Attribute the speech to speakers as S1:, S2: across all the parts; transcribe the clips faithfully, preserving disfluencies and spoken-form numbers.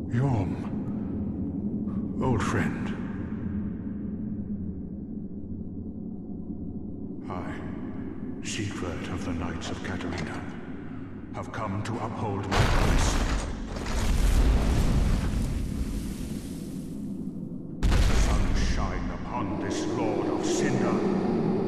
S1: Yhorm, old friend. I, Siegward of the Knights of Katarina, have come to uphold my promise. The sun shine upon this Lord of Cinder.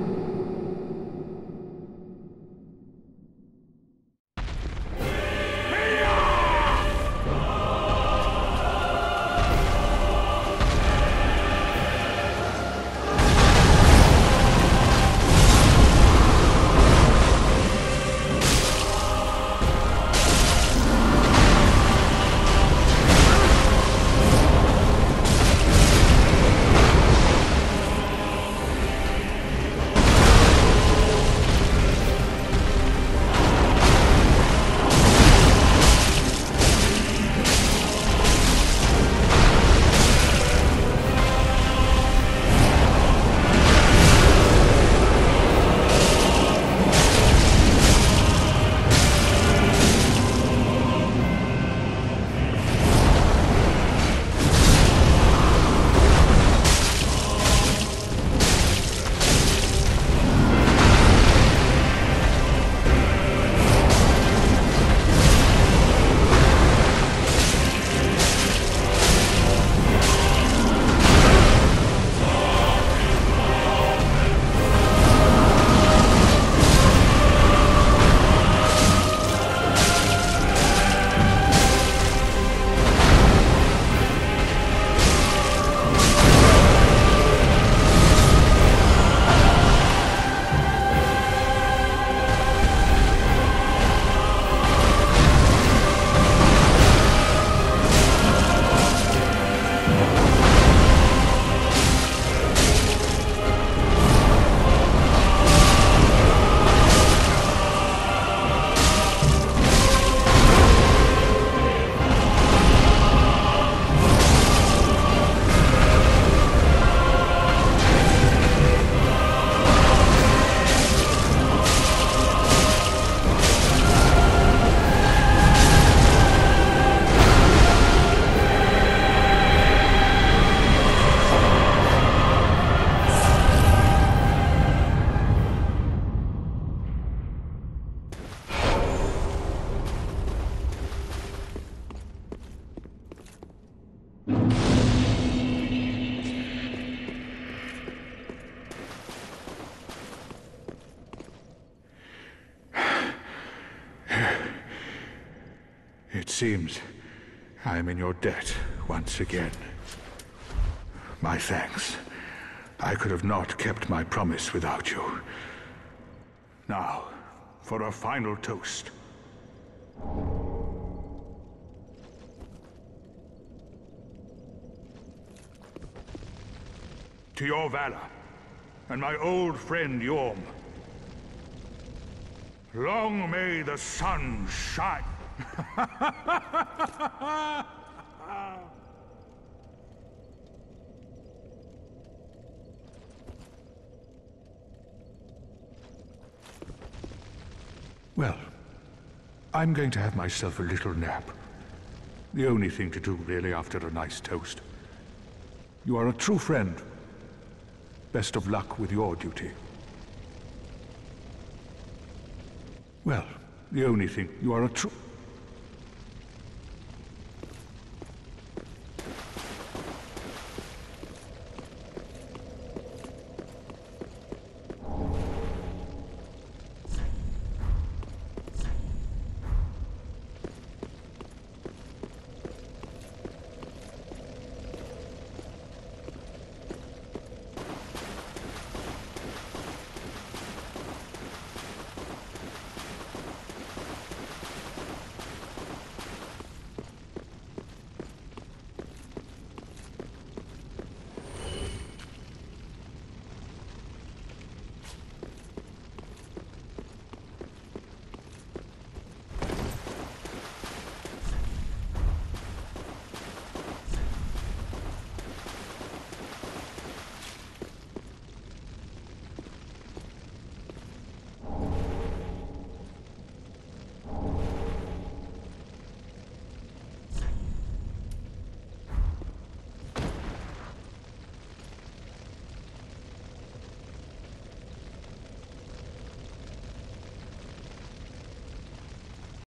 S1: It seems I am in your debt once again. My thanks. I could have not kept my promise without you. Now, for a final toast. To your valor, and my old friend Yhorm. Long may the sun shine. Well, I'm going to have myself a little nap. The only thing to do, really, after a nice toast. You are a true friend. Best of luck with your duty. Well, the only thing, you are a true...